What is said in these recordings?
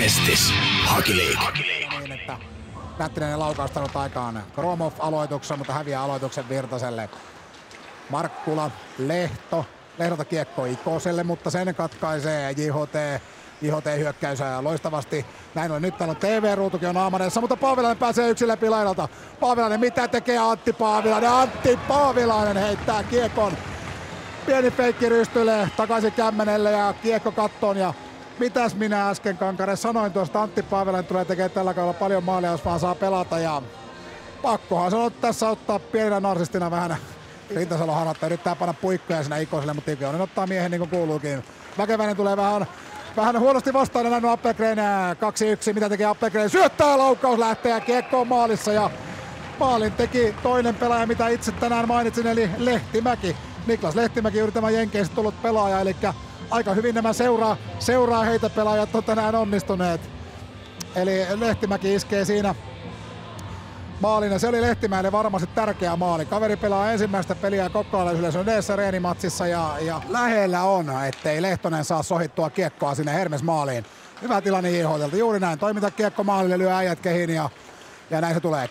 Mestis. Hakiliike. Niin, että Lättinen laukaustanut aikaan Kromov aloituksen, mutta häviää aloituksen Virtaselle. Markkula, Lehdolta kiekko Ikoselle, mutta sen katkaisee JHT hyökkäys loistavasti. Näin on, nyt täällä on TV-ruutukin on Aamaneessa, mutta Paavilainen pääsee yksin läpi laidalta. Paavilainen, mitä tekee Antti Paavilainen? Antti Paavilainen heittää kiekon. Pieni feikki rystylle takaisin kämmenelle ja kiekko kattoon. Ja mitäs minä äsken Kankare sanoin tuosta, Antti Paavilainen tulee tekemään tällä kaudella paljon maaleja, jos vaan saa pelata. Ja pakkohan se on tässä ottaa pienenä narsistina vähän Rintasalo harjoittaa, yrittää panna puikkoja sinä Ikoselle, mutta Ikonen ottaa miehen niin kuin kuuluukin. Väkeväinen tulee vähän huonosti vastaan, näin on Appelgren 2-1, mitä tekee Appelgren, syöttää, laukaus lähtee ja kiekko on maalissa ja maalin teki toinen pelaaja, mitä itse tänään mainitsin, eli Lehtimäki. Niklas Lehtimäki, juuri tämä Jenkeistä tullut pelaaja, eli aika hyvin nämä seuraa heitä pelaajat on tänään onnistuneet. Eli Lehtimäki iskee siinä maalin ja se oli Lehtimäelle varmasti tärkeä maali. Kaveri pelaa ensimmäistä peliä kokonaisyleisön edessä reenimatsissa ja lähellä on, ettei Lehtonen saa sohittua kiekkoa sinne Hermes maaliin. Hyvä tilanne JHT:lta, juuri näin. Toimita kiekko maalille, lyö äijät kehiin ja näin se tulee.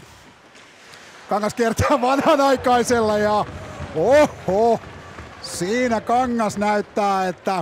Kangas kiertää vanhanaikaisella ja oho! Siinä Kangas näyttää, että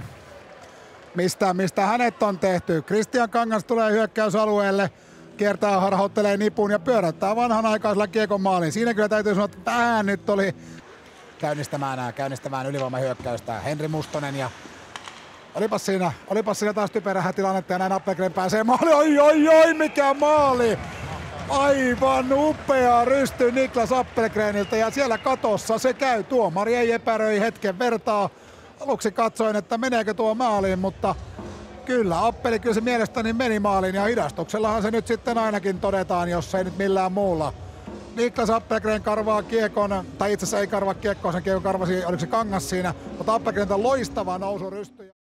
mistä hänet on tehty. Christian Kangas tulee hyökkäysalueelle. Kiertää, harhauttelee nipun ja pyörättää vanhanaikaisella kiekon maaliin. Siinä kyllä täytyy sanoa, että tähän nyt oli käynnistämään ylivoimahyökkäystä Henri Mustonen. Ja olipas siinä taas typerähä tilannetta ja näin Appelgren pääsee maaliin. Oi, mikä maali! Aivan upea rysty Niklas Appelgreniltä ja siellä katossa se käy. Tuomari ei epäröi hetken vertaa. Aluksi katsoin, että meneekö tuo maaliin, mutta kyllä se mielestäni meni maaliin ja hidastuksellahan se nyt sitten ainakin todetaan, jos ei nyt millään muulla. Niklas Appelgren karvaa kiekon, tai itse asiassa ei karvaa kiekkoa, sen kiekon karvasi, oliko se Kangas siinä, mutta Appelgreniltä loistava nousurysty.